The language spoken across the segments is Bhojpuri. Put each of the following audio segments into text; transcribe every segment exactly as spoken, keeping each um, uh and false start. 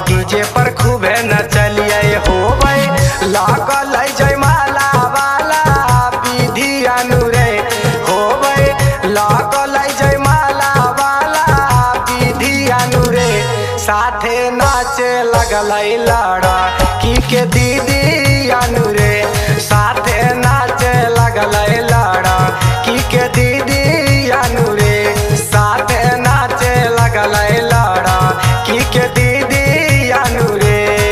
डीजे पर खूबे नचलिए हो भाई लागल जयमाला वाला विधि अनुरे हो भाई लागल जयमाला वाला विधि अनुरे साथे नाचे लगल लड़ा की के दीदी अनुरे साथे नाचे लगल लड़ा की के दीदी अनुरे साथे नाचे लगल लड़ा की के दीदी अनुरे।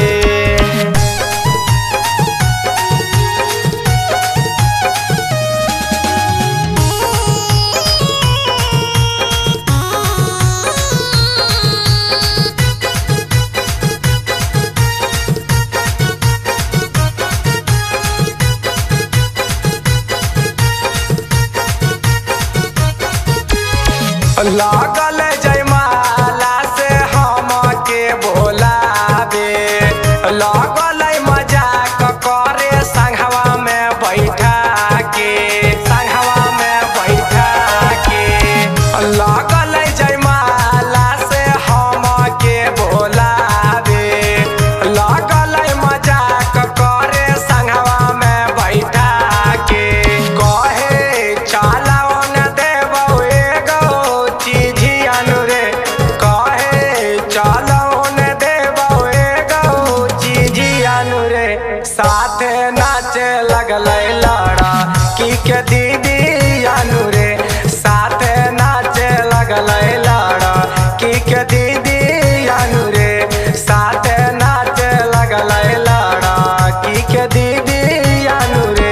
लागल जयमाला से हम के बोलावे लागल मजाक करे संघवा में बैठा के संघवा में बैठा के लागल जयमाला से हम के बोलावे लागल मजाक करे संघवा में बैठा के कहे चला साथे नाचे लगल लड़ा की के दीदी अनुरे साथे नाचे लगल लड़ा की के दीदी अनुरे साथे नाचे लगल लड़ा की के दीदी अनुरे।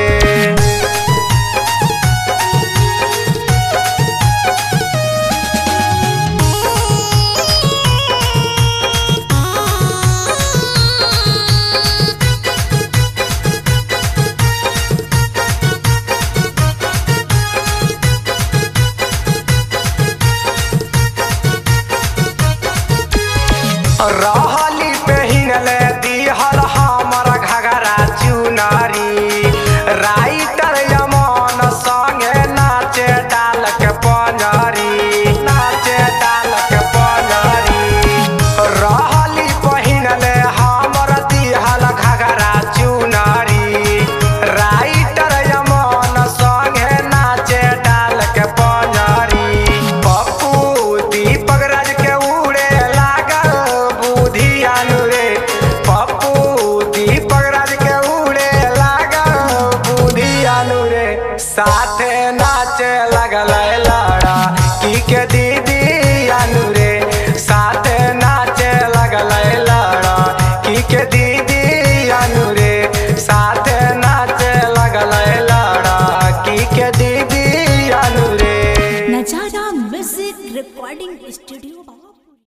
रहली पहिनले दिहल हमर घघरा चुनरी राइटर यमन संगे नाचे डाल के पंजरी नाचे डाल के पंजरी रहली पहिनले हमर दिहल घघरा चुनरी राइटर यमन संगे नाचे डाल के पंजरी पप्पू दीपक राज के उड़े साथे नाचे लगल लड़ा की के दीदी अनुरे साथे नाचे लगल लड़ा की के दीदी